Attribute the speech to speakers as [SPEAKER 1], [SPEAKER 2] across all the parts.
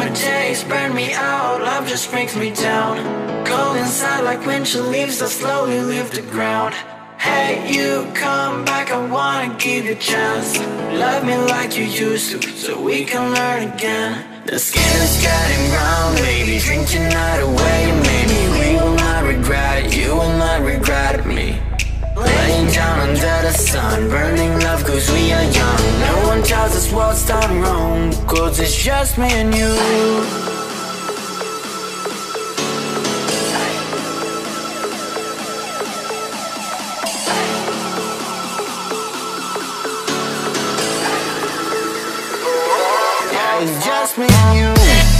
[SPEAKER 1] Summer days burn me out, love just brings me down. Go inside like winter leaves that slowly leave the ground. Hey, you come back, I wanna give you a chance. Love me like you used to, so we can learn again. The skin is getting round, baby, drink your night away. Maybe we will not regret it, you will not regret me. Laying down under the sun, burning love cause we are young. No one tells us what's done wrong, cause it's just me and you. It's just me and you.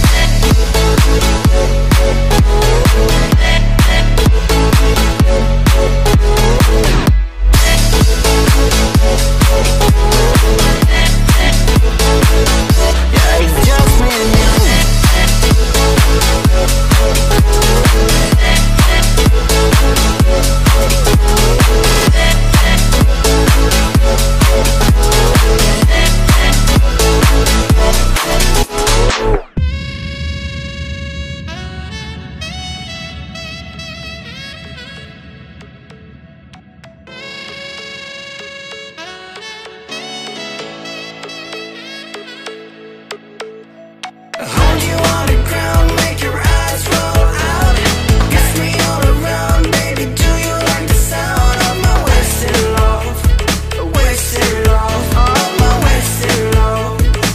[SPEAKER 1] Yeah, it's just me and you. Hold you on the ground, make your eyes roll out. Kiss me all around, baby, do you like the sound of my wasted love? Wasted love, oh my wasted love.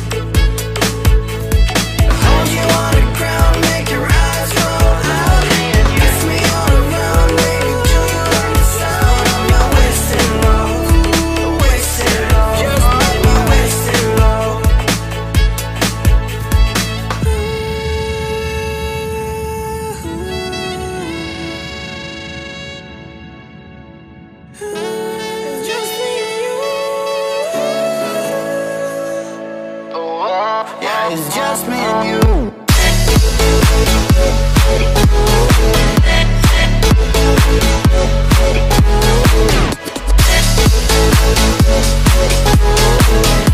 [SPEAKER 1] Hold you on the ground, make your eyes roll out. Kiss me all around, baby, do you like the sound of my wasted love? Wasted love, just like my wasted love. It's just me and you. Yeah, it's just me and you.